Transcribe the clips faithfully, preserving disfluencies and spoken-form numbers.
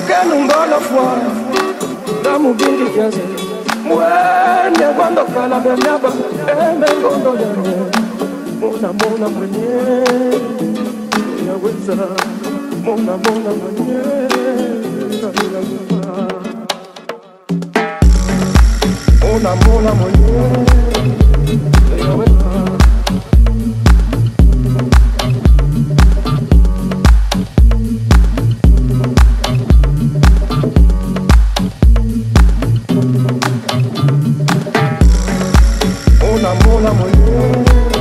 Alukenu fwa na mubindi kiasi mwene kwando kala benyaba eme ngondo yane mona mona mwenye ya weza mona mona mwenye kabila kufa mona mona mwenye ya weza Mola mwenye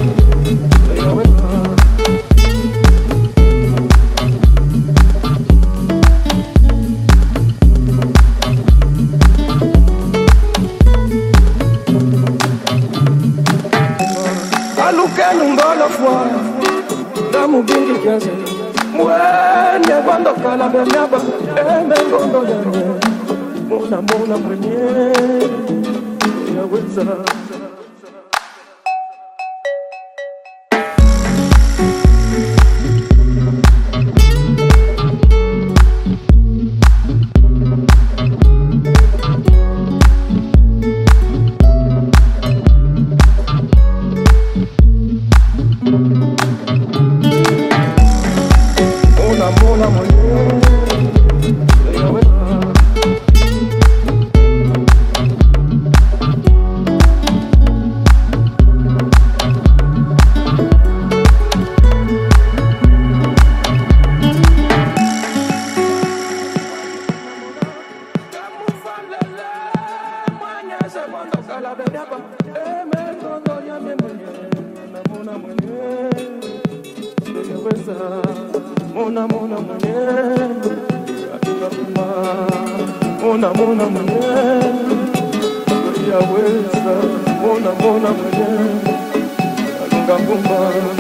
Alukenu ngolo fwa na mubindi kiasi mwene kwando kala benyaba eme ngondo yane mona mona mwenye ya weza Mola mwenye ya weza Mona mona mwenye katika kuma mona mona mwenye ya weza mona mona mwenye katika kuma